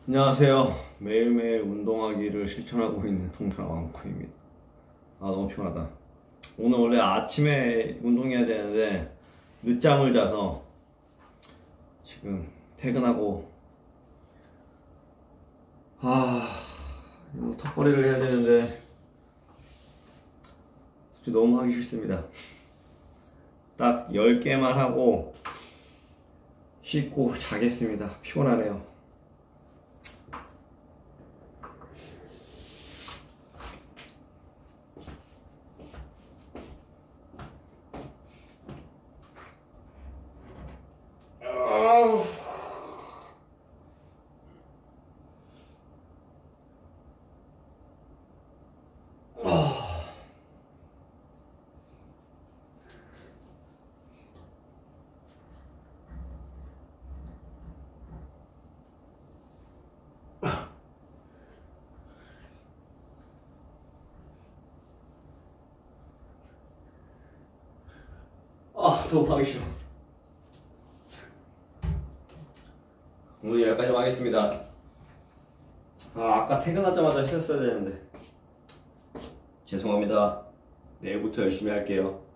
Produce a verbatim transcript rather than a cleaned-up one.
안녕하세요. 매일매일 운동하기를 실천하고 있는 동그란 왕코입니다. 아, 너무 피곤하다. 오늘 원래 아침에 운동해야 되는데 늦잠을 자서 지금 퇴근하고 아, 이거 턱걸이를 해야 되는데 솔직히 너무 하기 싫습니다. 딱 열 개만 하고 씻고 자겠습니다. 피곤하네요. 아, 너무 하기 싫어. 오늘 여기까지 하겠습니다. 아, 아까 퇴근하자마자 했었어야 되는데 죄송합니다. 내일부터 열심히 할게요.